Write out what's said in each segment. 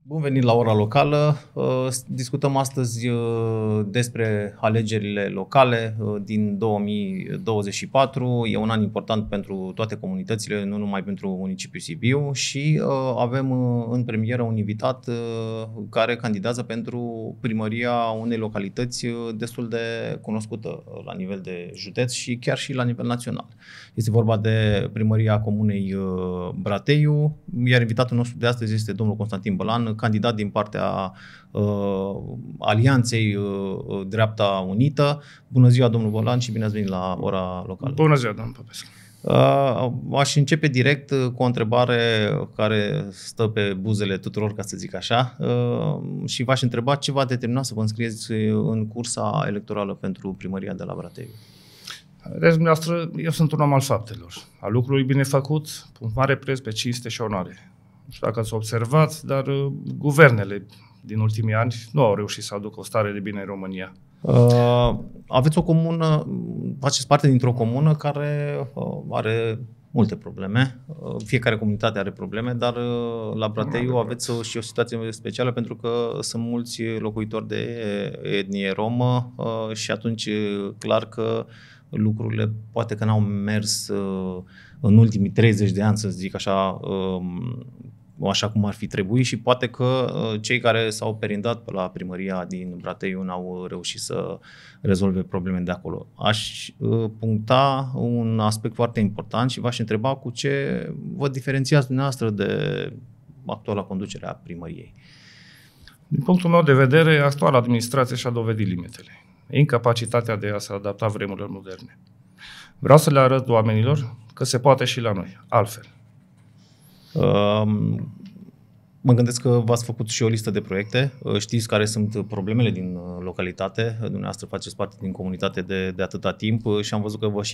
Bun venit la ora locală. Discutăm astăzi despre alegerile locale din 2024. E un an important pentru toate comunitățile, nu numai pentru municipiul Sibiu, și avem în premieră un invitat care candidează pentru primăria unei localități destul de cunoscută la nivel de județ și chiar și la nivel național. Este vorba de primăria comunei Brateiu, iar invitatul nostru de astăzi este domnul Constantin Bălan, candidat din partea Alianței Dreapta Unită. Bună ziua, domnul Bălan, și bine ați venit la ora locală. Bună ziua, domnul Popescu. Aș începe direct cu o întrebare care stă pe buzele tuturor, ca să zic așa, și v-aș întreba ce v-a determinat să vă înscrieți în cursa electorală pentru primăria de la Brateiu. Vedeți, dumneavoastră, eu sunt un om al faptelor, al lucrului bine făcut, cu mare preț pe cinste și onoare. Nu știu dacă ați observat, dar guvernele din ultimii ani nu au reușit să aducă o stare de bine în România. Aveți o comună, faceți parte dintr-o comună care are multe probleme. Fiecare comunitate are probleme, dar la Brateiu aveți și o situație specială pentru că sunt mulți locuitori de etnie romă și atunci clar că lucrurile poate că n-au mers în ultimii 30 de ani, să zic așa, așa cum ar fi trebuit, și poate că cei care s-au perindat la primăria din Brateiu n-au reușit să rezolve probleme de acolo. Aș puncta un aspect foarte important și v-aș întreba cu ce vă diferențiați dumneavoastră de actuala conducere a primăriei. Din punctul meu de vedere, actuala administrație și-a dovedit limitele. Incapacitatea de a se adapta vremurilor moderne. Vreau să le arăt oamenilor că se poate și la noi, altfel. Mă gândesc că v-ați făcut și o listă de proiecte. Știți care sunt problemele din localitate. Dumneavoastră faceți parte din comunitate de atâta timp și am văzut că v-ați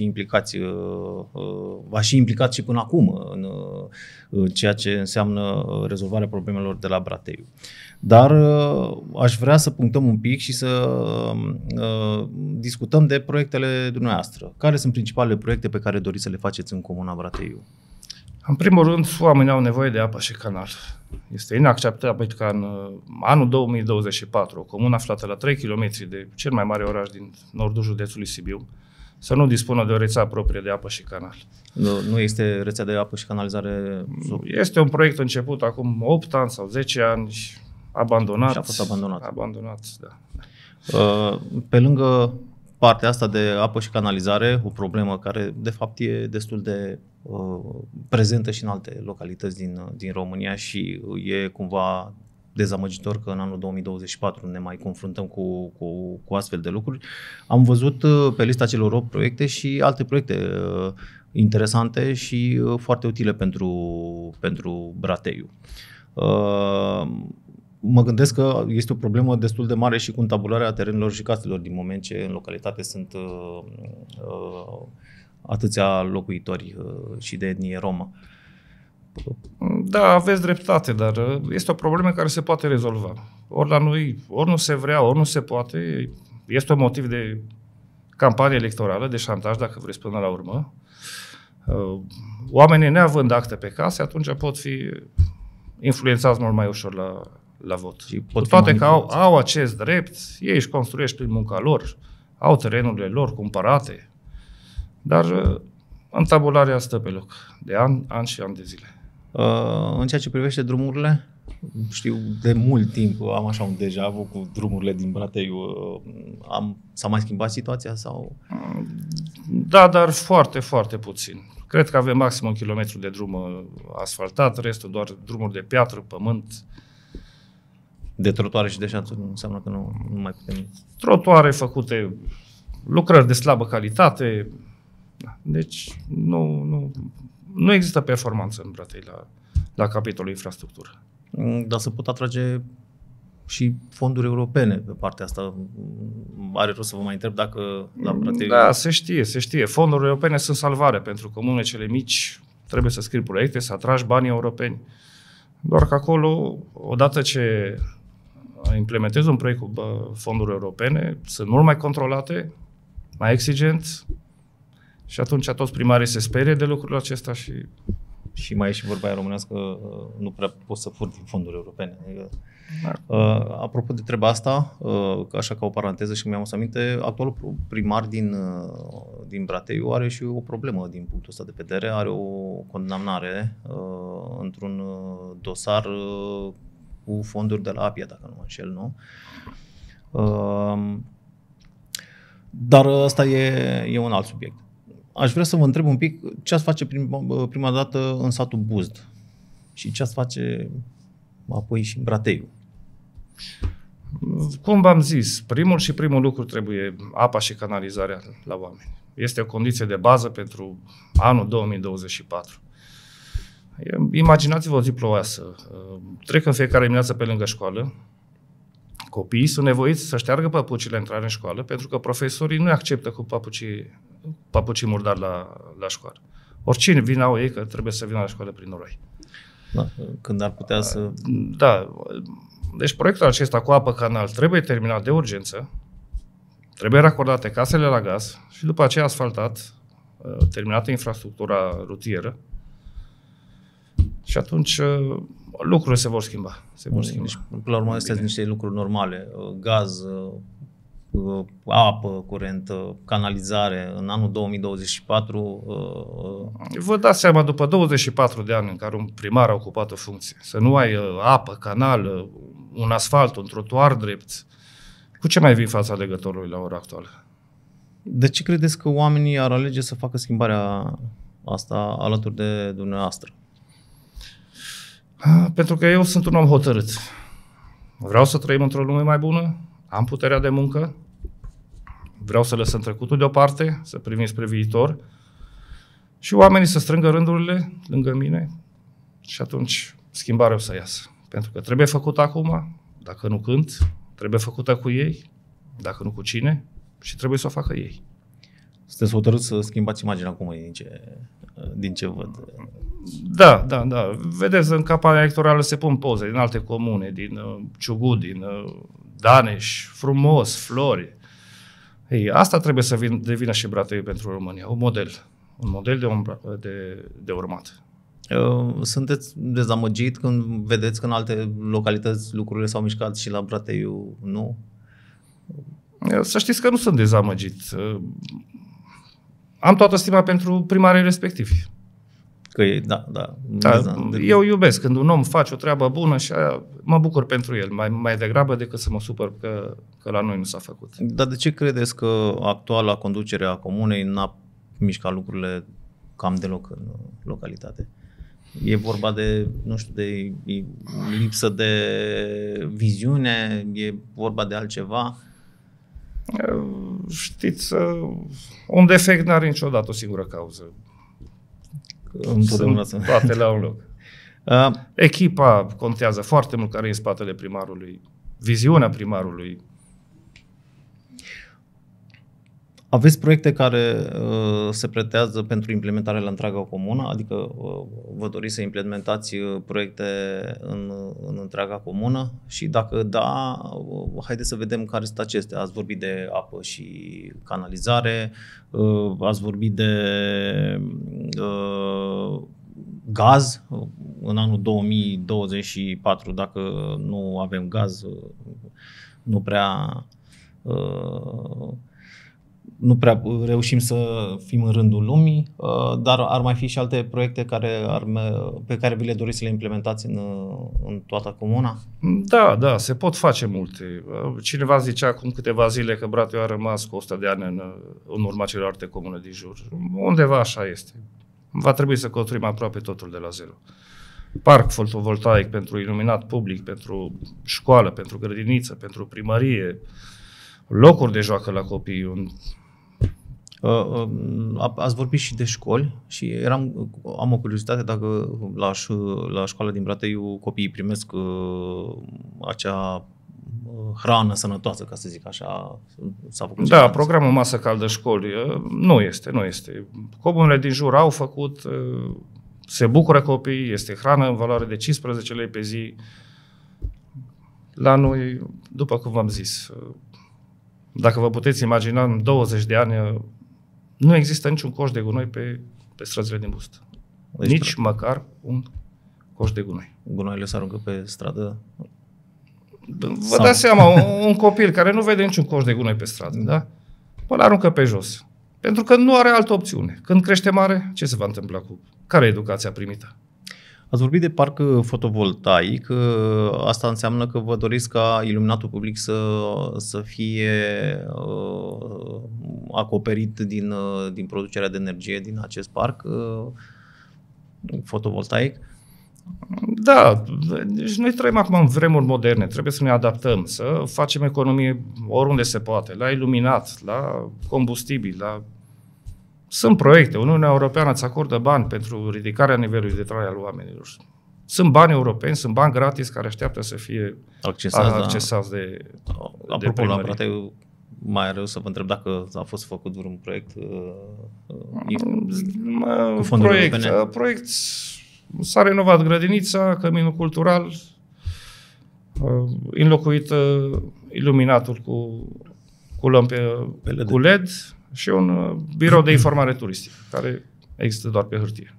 și implicat și până acum în ceea ce înseamnă rezolvarea problemelor de la Brateiu. Dar aș vrea să punctăm un pic și să discutăm de proiectele dumneavoastră. Care sunt principalele proiecte pe care doriți să le faceți în comuna Brateiu? În primul rând, oamenii au nevoie de apă și canal. Este inacceptabil ca în anul 2024, o comună aflată la 3 km de cel mai mare oraș din nordul județului Sibiu, să nu dispună de o rețea proprie de apă și canal. Nu este rețea de apă și canalizare? Este un proiect început acum 8 ani sau 10 ani, abandonat. Și a fost abandonat. Abandonat, da. Pe lângă partea asta de apă și canalizare, o problemă care de fapt e destul de prezentă și în alte localități din România și e cumva dezamăgitor că în anul 2024 ne mai confruntăm cu astfel de lucruri. Am văzut pe lista celor 8 proiecte și alte proiecte interesante și foarte utile pentru Brateiu. Mă gândesc că este o problemă destul de mare și cu întabularea terenilor și caselor, din moment ce în localitate sunt atâția locuitori și de etnie romă. Da, aveți dreptate, dar este o problemă care se poate rezolva. Ori la noi, ori nu se vrea, ori nu se poate. Este un motiv de campanie electorală, de șantaj, dacă vreți, până la urmă. Oamenii neavând acte pe case, atunci pot fi influențați mult mai ușor la vot. Cu toate că au acest drept, ei își construiesc prin munca lor, au terenurile lor cumpărate, dar întabularea stă pe loc de ani și ani de zile. În ceea ce privește drumurile, știu de mult timp, am așa un deja vu cu drumurile din Brateiu. S-a mai schimbat situația sau? Da, dar foarte, foarte puțin. Cred că avem maxim 1 kilometru de drum asfaltat, restul doar drumuri de piatră, pământ. De trotuare și de șanțuri înseamnă că nu mai putem. Trotuare făcute, lucrări de slabă calitate. Deci nu există performanță în Bratei la capitolul infrastructură. Dar se pot atrage și fonduri europene pe partea asta. Are rost să vă mai întreb dacă la Bratei... Da, se știe. Fondurile europene sunt salvare pentru comunele cele mici. Trebuie să scrii proiecte, să atragi banii europeni. Doar că acolo, odată ce implementezi un proiect cu fonduri europene, sunt mult mai controlate, mai exigent, și atunci toți primarii se sperie de lucrurile acestea și Și mai e și vorba aia românească, nu prea poți să furi din fonduri europene. Apropo de treaba asta, așa ca o paranteză și mi-am adus aminte, actualul primar din Brateiu are și o problemă din punctul ăsta de vedere, are o condamnare într-un dosar cu fonduri de la APIA, dacă nu mă înșel, nu? Dar ăsta e un alt subiect. Aș vrea să vă întreb un pic ce ați face prima dată în satul Buzd și ce ați face apoi și în Brateiu. Cum v-am zis, primul lucru trebuie apa și canalizarea la oameni. Este o condiție de bază pentru anul 2024. Imaginați-vă o zi ploioasă. Trec în fiecare dimineață pe lângă școală. Copiii sunt nevoiți să șteargă păpucile la intrare în școală pentru că profesorii nu acceptă cu papucii murdari la școală. Oricine vine au ei că trebuie să vină la școală prin noroi. Da, când ar putea să... Da. Deci proiectul acesta cu apă canal trebuie terminat de urgență, trebuie racordate casele la gaz și după aceea asfaltat, terminată infrastructura rutieră și atunci lucrurile se vor schimba. Deci, până la urmă, astea sunt niște lucruri normale. Gaz, apă, curent, canalizare în anul 2024. Vă dați seama, după 24 de ani în care un primar a ocupat o funcție, să nu ai apă, canal, un asfalt, un trotuar drept, cu ce mai vii fața alegătorului la ora actuală? De ce credeți că oamenii ar alege să facă schimbarea asta alături de dumneavoastră? Pentru că eu sunt un om hotărât. Vreau să trăim într-o lume mai bună, am puterea de muncă, vreau să lăsăm trecutul deoparte, să privim spre viitor și oamenii să strângă rândurile lângă mine și atunci schimbarea o să iasă. Pentru că trebuie făcută acum, dacă nu când, trebuie făcută cu ei, dacă nu cu cine, și trebuie să o facă ei. Sunteți hotărâți să schimbați imaginea acum din ce văd? Da. Vedeți, în campania electorală se pun poze din alte comune, din Ciugud, din Daneș, frumos, flori. Ei, asta trebuie să devină și Brateiu pentru România, un model de urmat. Sunteți dezamăgit când vedeți că în alte localități lucrurile s-au mișcat și la Brateiu nu? Să știți că nu sunt dezamăgit. Am toată stima pentru primarii respectivi. Eu iubesc când un om face o treabă bună și mă bucur pentru el, mai degrabă decât să mă supăr că la noi nu s-a făcut. Dar de ce credeți că actuala conducere a comunei n-a mișcat lucrurile cam deloc în localitate? E vorba de, nu știu, de lipsă de viziune, e vorba de altceva? Știți, un defect n-are niciodată o singură cauză. Sunt toate la un loc. Echipa contează foarte mult care e în spatele primarului, viziunea primarului. Aveți proiecte care se pretează pentru implementare la întreaga comună? Adică vă doriți să implementați proiecte în întreaga comună? Și dacă da, haideți să vedem care sunt acestea. Ați vorbit de apă și canalizare, ați vorbit de gaz în anul 2024. Dacă nu avem gaz, nu prea reușim să fim în rândul lumii, dar ar mai fi și alte proiecte pe care vi le doriți să le implementați în toată comuna? Da, se pot face multe. Cineva zicea acum câteva zile că Brateiu a rămas cu 100 de ani în urma celorlalte comune din jur. Undeva așa este. Va trebui să construim aproape totul de la zero. Parc fotovoltaic pentru iluminat public, pentru școală, pentru grădiniță, pentru primărie, locuri de joacă la copii. Ați vorbit și de școli și am o curiozitate dacă la școala din Brateiu copiii primesc acea hrană sănătoasă, ca să zic așa. S-a făcut programul masă caldă școli nu este. Comunele din jur au făcut, se bucură copiii, este hrană în valoare de 15 lei pe zi. La noi, după cum v-am zis, dacă vă puteți imagina, în 20 de ani nu există niciun coș de gunoi pe străzile din Buzd. Deci nici măcar un coș de gunoi. Gunoaiele se aruncă pe stradă? Vă dați seama, un copil care nu vede niciun coș de gunoi pe stradă, da? Îl aruncă pe jos. Pentru că nu are altă opțiune. Când crește mare, ce se va întâmpla cu... Care e educația primită? Ați vorbit de parc fotovoltaic. Asta înseamnă că vă doriți ca iluminatul public să fie acoperit din producerea de energie din acest parc fotovoltaic? Da, deci noi trăim acum în vremuri moderne, trebuie să ne adaptăm, să facem economie oriunde se poate, la iluminat, la combustibil, la... Sunt proiecte, Uniunea Europeană îți acordă bani pentru ridicarea nivelului de trai al oamenilor. Sunt bani europeni, sunt bani gratis care așteaptă să fie accesați de Apropo, la Brateiu, mai rău să vă întreb dacă a fost făcut vreun proiect cu fonduri europene? Proiect. S-a renovat grădinița, căminul cultural, înlocuit iluminatul cu lămpi cu LED și un birou de informare turistică, care există doar pe hârtie.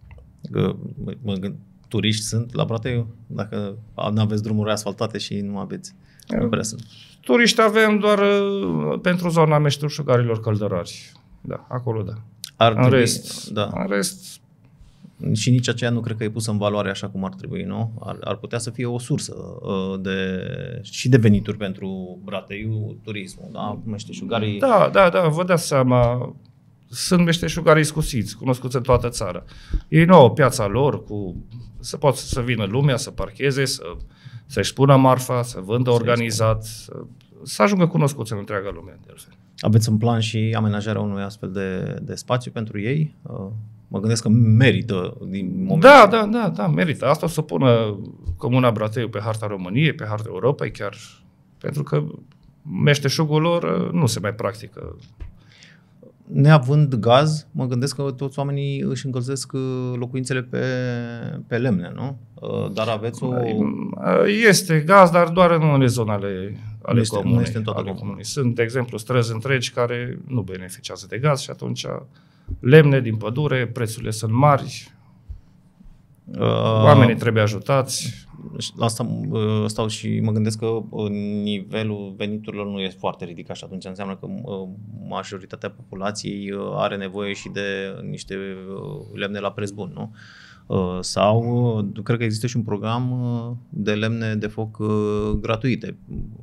Turiști sunt la Brateiu? Dacă nu aveți drumuri asfaltate și nu aveți, nu prea sunt. Turiști avem doar pentru zona meșteșugarilor Căldărari. Da, acolo da. În rest, și nici aceea nu cred că e pusă în valoare așa cum ar trebui, nu? Ar putea să fie o sursă și de venituri pentru Brateiu, turismul, da? Meșteșugarii... Da, vă dați seama, sunt meșteșugarii iscusiți, cunoscuți în toată țara. Ei nu au piața lor, să poată să vină lumea, să parcheze, să-și pună marfa, să vândă organizat, să ajungă cunoscuți în întreaga lume. De altfel. Aveți în plan și amenajarea unui astfel de spațiu pentru ei? Mă gândesc că merită din moment. Da, merită. Asta o să pună Comuna Brateiu pe harta României, pe harta Europei, chiar pentru că meșteșugul lor nu se mai practică. Neavând gaz, mă gândesc că toți oamenii își încălzesc locuințele pe lemne, nu? Dar aveți o... Este gaz, dar doar în unele zone ale comunei. Nu este în toată comunei. Sunt, de exemplu, străzi întregi care nu beneficiază de gaz și atunci lemne din pădure, prețurile sunt mari, oamenii trebuie ajutați. La asta stau și mă gândesc că nivelul veniturilor nu este foarte ridicat și atunci înseamnă că majoritatea populației are nevoie și de niște lemne la preț bun, nu? Sau cred că există și un program de lemne de foc gratuite.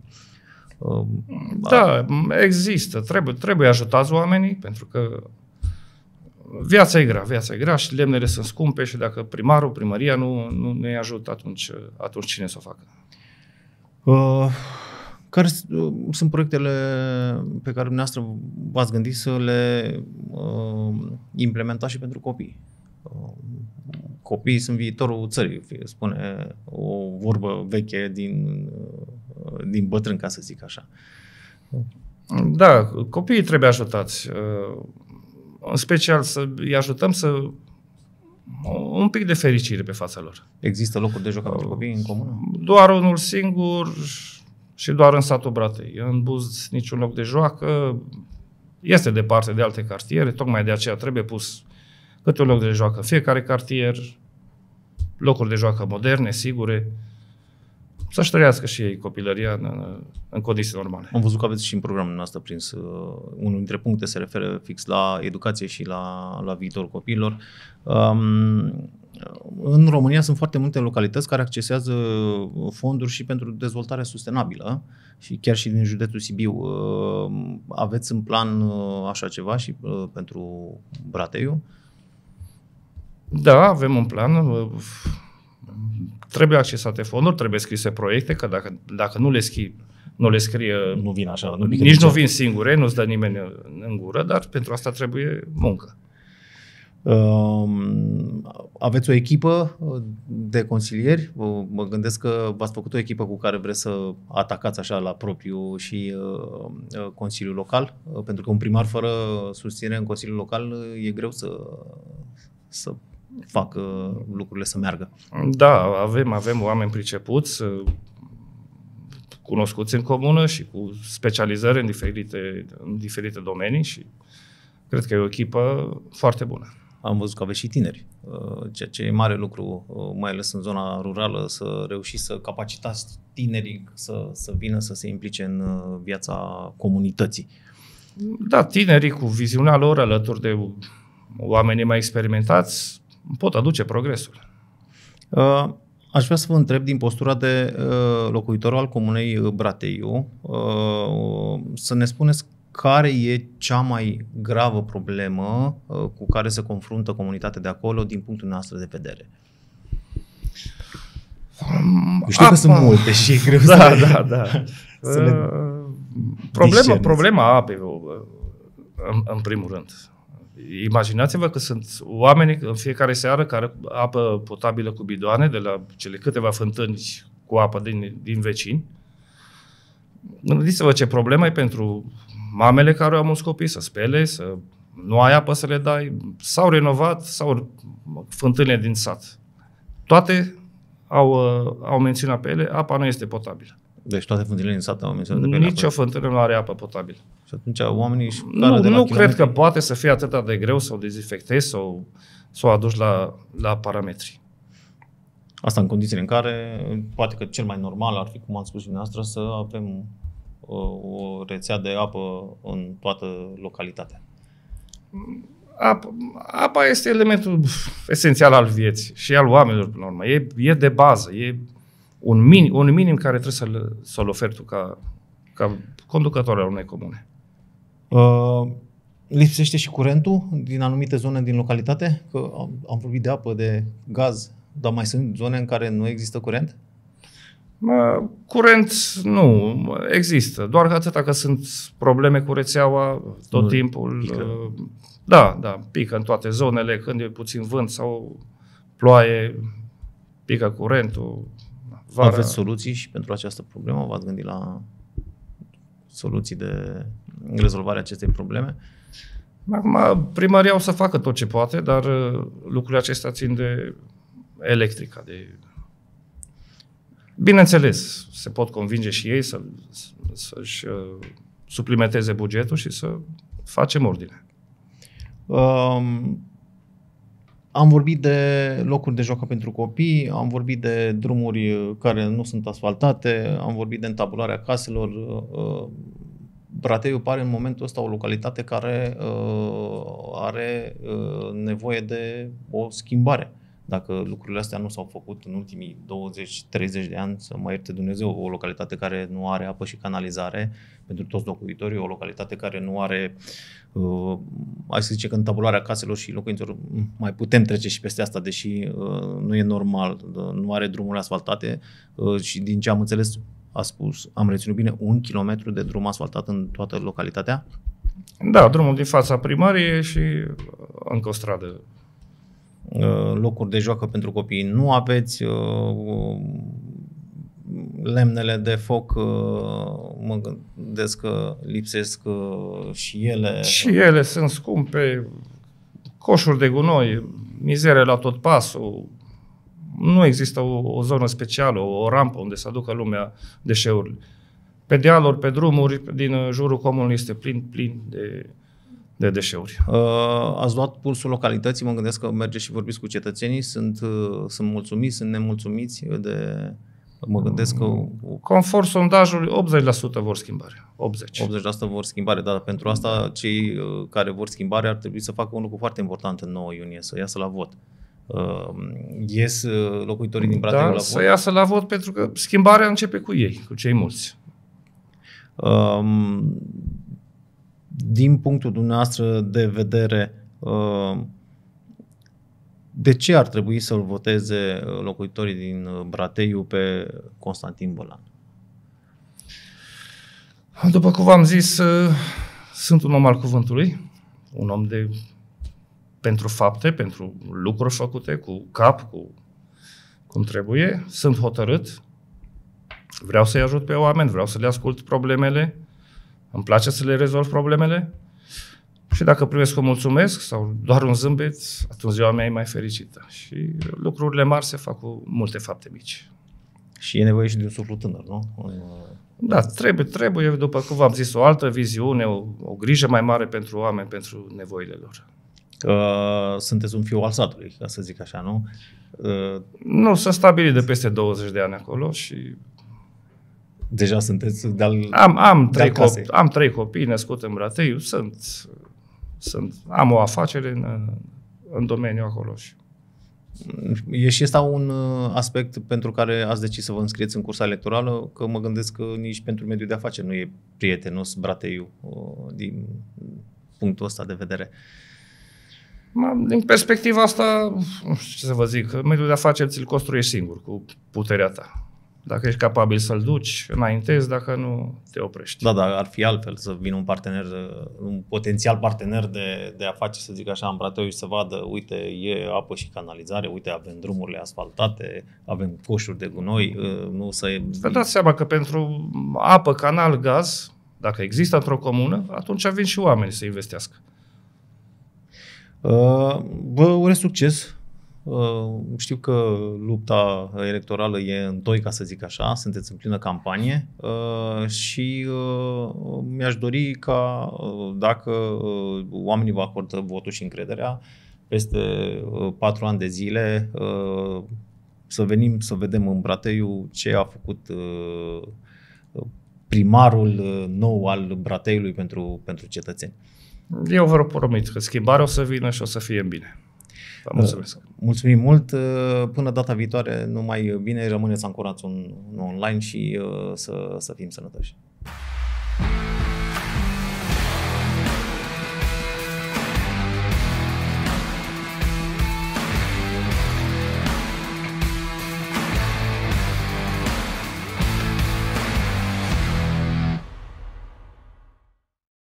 Da, există. Trebuie ajutați oamenii pentru că viața e grea și lemnele sunt scumpe și dacă primăria nu ne ajută, atunci cine să o facă? Care sunt proiectele pe care dumneavoastră v-ați gândit să le implementați și pentru copii? Copiii sunt viitorul țării, spune o vorbă veche din bătrân, ca să zic așa. Da, copiii trebuie ajutați. În special să-i ajutăm un pic de fericire pe fața lor. Există locuri de jocat pentru copii în comună? Doar unul singur și doar în satul Bratei. În Buz niciun loc de joacă. Este departe de alte cartiere, tocmai de aceea trebuie pus câte un loc de joacă în fiecare cartier, locuri de joacă moderne, sigure, să-și trăiască și ei copilăria în condiții normale. Am văzut că aveți și în programul nostru prins unul dintre puncte se referă fix la educație și la viitorul copiilor. În România sunt foarte multe localități care accesează fonduri și pentru dezvoltare sustenabilă și chiar și din județul Sibiu. Aveți în plan așa ceva și pentru Brateiu? Da, avem un plan. Trebuie accesate fonduri, trebuie scrise proiecte, că dacă nu le scrie, nu vin așa, nici nu vin singure, nu-ți dă nimeni în gură, dar pentru asta trebuie muncă. Aveți o echipă de consilieri? Mă gândesc că v-ați făcut o echipă cu care vreți să atacați așa la propriu și Consiliul Local, pentru că un primar fără susținere în Consiliul Local e greu să facă lucrurile să meargă. Da, avem oameni pricepuți, cunoscuți în comună și cu specializări în diferite domenii și cred că e o echipă foarte bună. am văzut că aveți și tineri, ceea ce e mare lucru, mai ales în zona rurală, să reușiți să capacitați tinerii să vină să se implice în viața comunității. Da, tinerii cu viziunea lor alături de oamenii mai experimentați pot aduce progresul. Aș vrea să vă întreb din postura de locuitor al comunei Brateiu, să ne spuneți care e cea mai gravă problemă cu care se confruntă comunitatea de acolo din punctul nostru de vedere. Știu că sunt multe și e greu da. Problema apei, în primul rând. Imaginați-vă că sunt oameni în fiecare seară care apă potabilă cu bidoane de la cele câteva fântâni cu apă din vecini. Gândiți-vă ce problemă e pentru mamele care au mulți copii să spele, să nu ai apă să le dai, s-au renovat, sau fântânile din sat. Toate au menționat pe ele, apa nu este potabilă. Deci toate fântânile din sat au menționat de pe ele. Nici o fântână nu are apă potabilă. Și atunci oamenii nu cred că poate să fie atât de greu să o dezinfectezi sau să o aduci la parametri. Asta în condițiile în care poate că cel mai normal ar fi, cum am spus și dumneavoastră, să avem o rețea de apă în toată localitatea. Apa este elementul esențial al vieții și al oamenilor, până la urmă. E de bază, e un minim care trebuie să-l oferi tu ca conducător al unei comune. Lipsește și curentul din anumite zone din localitate? Că am vorbit de apă, de gaz, dar mai sunt zone în care nu există curent? Curent nu există, doar că atâta că sunt probleme cu rețeaua tot timpul. Pică. Da, pică în toate zonele, când e puțin vânt sau ploaie, pică curentul. Vara. Aveți soluții și pentru această problemă? V-ați gândit la soluții de rezolvare acestei probleme? Acum, primăria o să facă tot ce poate, dar lucrurile acestea țin de electrica. Bineînțeles, se pot convinge și ei să-și suplimenteze bugetul și să facem ordine. Am vorbit de locuri de joacă pentru copii, am vorbit de drumuri care nu sunt asfaltate, am vorbit de întabularea caselor. Brateiu pare în momentul ăsta o localitate care are nevoie de o schimbare. Dacă lucrurile astea nu s-au făcut în ultimii 20-30 de ani, să mă ierte Dumnezeu, o localitate care nu are apă și canalizare pentru toți locuitorii, o localitate care nu are, hai să zicem că întabularea caselor și locuințelor, mai putem trece și peste asta, deși nu e normal, nu are drumuri asfaltate și din ce am înțeles, am reținut bine, 1 kilometru de drum asfaltat în toată localitatea? Da, drumul din fața primăriei și încă o stradă. Locuri de joacă pentru copii nu aveți, lemnele de foc, mă gândesc că lipsesc și ele. Și ele sunt scumpe, coșuri de gunoi, mizerie la tot pasul, nu există o zonă specială, o rampă unde să aducă lumea deșeurile. Pe dealuri, pe drumuri, din jurul comunului este plin de deșeuri. Ați luat pulsul localității, mă gândesc că mergeți și vorbiți cu cetățenii, sunt mulțumiți, sunt nemulțumiți de... Mă gândesc că... Conform sondajului, 80% vor schimbare. 80% vor schimbare, dar pentru asta cei care vor schimbare ar trebui să facă un lucru foarte important în 9 iunie, să iasă la vot. Ies locuitorii din Brateiu la vot? Să iasă la vot pentru că schimbarea începe cu ei, cu cei mulți. Din punctul dumneavoastră de vedere, de ce ar trebui să-l voteze locuitorii din Brateiu pe Constantin Bălan? După cum v-am zis, sunt un om al cuvântului, un om pentru fapte, pentru lucruri făcute, cu cap, cum trebuie. Sunt hotărât, vreau să-i ajut pe oameni, vreau să le ascult problemele, îmi place să le rezolv problemele și dacă primesc un mulțumesc sau doar un zâmbet, atunci ziua mea e mai fericită. Și lucrurile mari se fac cu multe fapte mici. Și e nevoie și de un suflu tânăr, nu? Da, trebuie, după cum v-am zis, o altă viziune, o grijă mai mare pentru oameni, pentru nevoile lor. Sunteți un fiu al satului, ca să zic așa, nu? Nu, sunt stabilit de peste 20 de ani acolo și... Deja sunteți Am 3 copii născuți în Brateiu, am o afacere în domeniul acolo. E și ăsta un aspect pentru care ați decis să vă înscrieți în cursa electorală, că mă gândesc că nici pentru mediul de afaceri nu e prietenos Brateiu din punctul ăsta de vedere. Din perspectiva asta, nu știu ce să vă zic, mediul de afaceri ți-l construiești singur, cu puterea ta. Dacă ești capabil să-l duci, înaintezi, dacă nu, te oprești. Da, dar ar fi altfel să vină un potențial partener de afaceri, să zic așa, în Brateiu și să vadă, uite, e apă și canalizare, uite, avem drumurile asfaltate, avem coșuri de gunoi, nu să... Vă dați seama că pentru apă, canal, gaz, dacă există într-o comună, atunci vin și oamenii să investească. Vă urez succes. Știu că lupta electorală e în toi, ca să zic așa, sunteți în plină campanie și mi-aș dori ca, dacă oamenii vă acordă votul și încrederea, peste 4 ani de zile să venim să vedem în Brateiu ce a făcut primarul nou al Brateiului pentru cetățeni. Eu vă promit că schimbarea o să vină și o să fie bine. Vă mulțumesc. Mulțumim mult. Până data viitoare, numai bine, rămâneți ancorați online și să fim sănătoși.